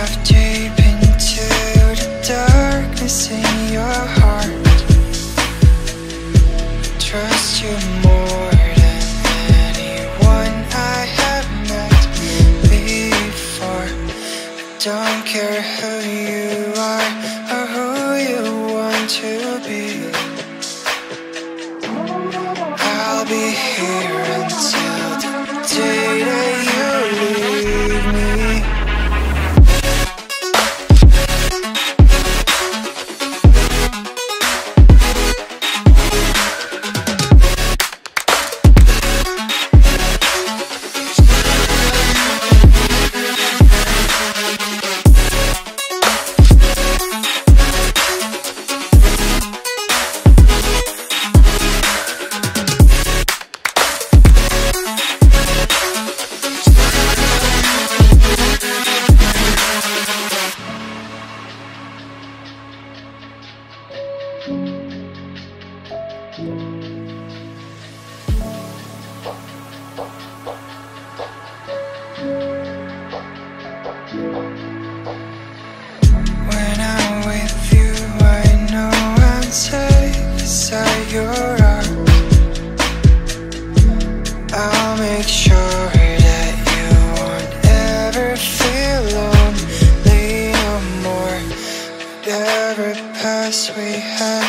dive deep into the darkness in your heart. Trust you more than anyone I have met before. I don't care who you are or who you want to be. I'll be here until the day that you leave me. When I'm with you, I know I'm safe beside your arms. I'll make sure that you won't ever feel lonely no more. Whatever past we had,